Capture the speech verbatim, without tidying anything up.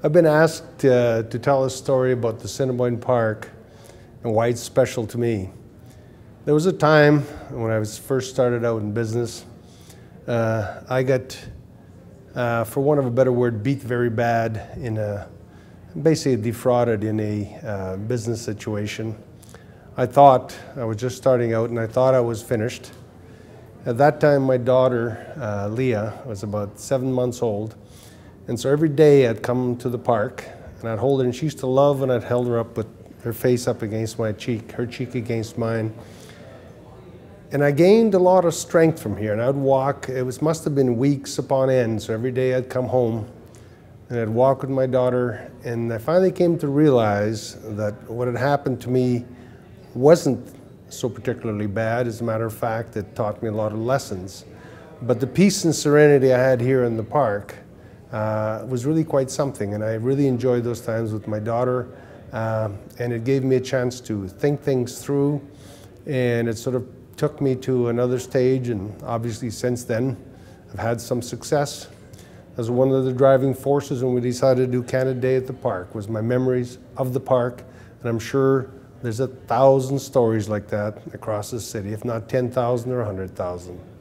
I've been asked uh, to tell a story about the Assiniboine Park and why it's special to me. There was a time when I was first started out in business, uh, I got, uh, for want of a better word, beat very bad in a, basically defrauded in a uh, business situation. I thought I was just starting out and I thought I was finished. At that time, my daughter, uh, Leah, was about seven months old. And so every day I'd come to the park and I'd hold her, and she used to love when I'd held her up with her face up against my cheek, her cheek against mine. And I gained a lot of strength from here, and I'd walk, it was, must have been weeks upon end, so every day I'd come home and I'd walk with my daughter, and I finally came to realize that what had happened to me wasn't so particularly bad. As a matter of fact, it taught me a lot of lessons. But the peace and serenity I had here in the park uh, was really quite something, and I really enjoyed those times with my daughter, uh, and it gave me a chance to think things through, and it sort of took me to another stage, and obviously since then I've had some success. As one of the driving forces when we decided to do Canad Day at the park was my memories of the park, and I'm sure there's a thousand stories like that across the city, if not ten thousand or a hundred thousand.